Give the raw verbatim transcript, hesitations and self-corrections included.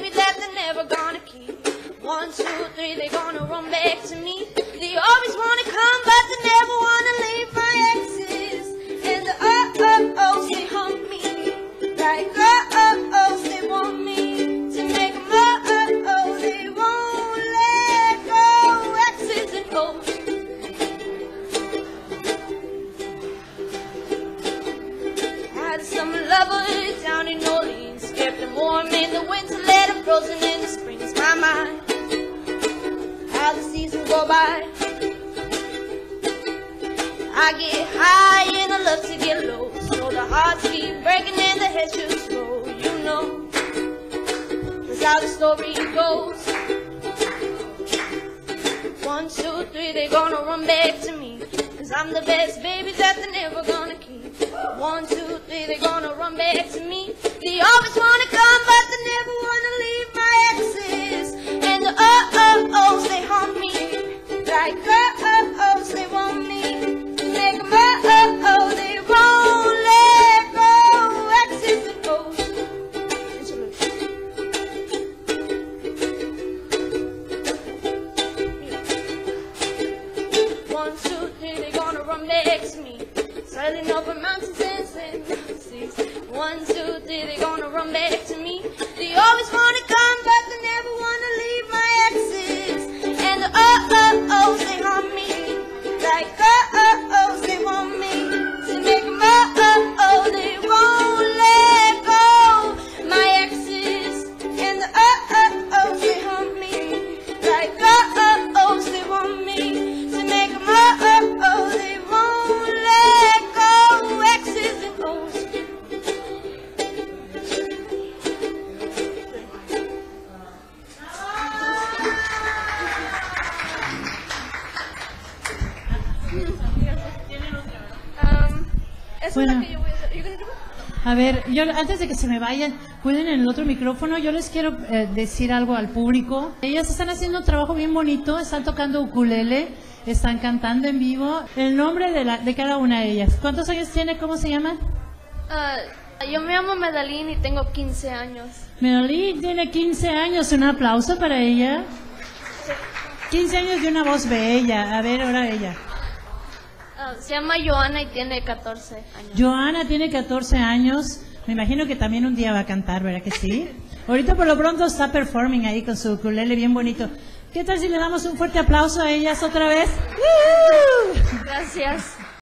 baby that they're never gonna keep. One, two, three, they're gonna run back to me. They always wanna come, but they never wanna leave my exes. And the oh-oh-ohs, they haunt me. Like oh-oh-ohs, they want me to make them oh-oh-oh. They won't let go, exes and hoes. Had some lovers down in New Orleans, kept them warm in the winter, let them frozen in the spring. It's my mind, how the seasons go by. I get high and I love to get low, so the hearts keep breaking and the heads just roll. You know, that's how the story goes. One, two, three, they're gonna run back to me, 'cause I'm the best baby that they're never gonna keep. One, two, three, they're gonna run back to me. They always wanna come, but they never wanna leave my exes. And the oh-oh-ohs, they haunt me. Like oh-oh-ohs, they want me to make them oh-oh-oh. They won't let go, exes and hoes. One, two, three, they're gonna run back to me. Sailing over mountains and seas. One, two, three, they're gonna run back to me. They always wanna come, but they never wanna leave my exes. And the oh-oh-ohs, they haunt me. Like oh-oh-ohs, they want me to make them oh-oh-oh. They won't let go, my exes. And the oh-oh-ohs, they haunt me. Like oh-oh-ohs, they want me to make them oh-oh-oh. They won't let go, exes and O's. Bueno, a ver, yo antes de que se me vayan, pueden en el otro micrófono, yo les quiero eh, decir algo al público. Ellas están haciendo un trabajo bien bonito, están tocando ukulele, están cantando en vivo. El nombre de, la, de cada una de ellas. ¿Cuántos años tiene? ¿Cómo se llaman? Uh, yo me llamo Medalin y tengo quince años. Medalin tiene quince años, un aplauso para ella. quince años y una voz bella. A ver, ahora ella. Uh, se llama Joana y tiene catorce años. Joana tiene catorce años. Me imagino que también un día va a cantar, ¿verdad que sí? Ahorita por lo pronto está performing ahí con su ukulele bien bonito. ¿Qué tal si le damos un fuerte aplauso a ellas otra vez? ¡Uh! Gracias.